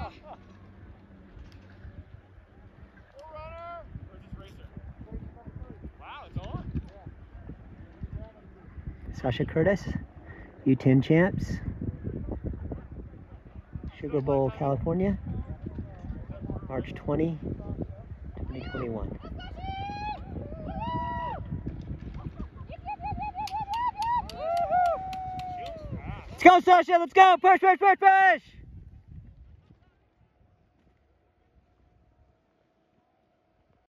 Runner! Or just racer? Wow, it's on. Sasha Curtis, U10 champs, Sugar Bowl, California, March 20, 2021. Let's go, Sasha! Let's go! Push, push, push, push!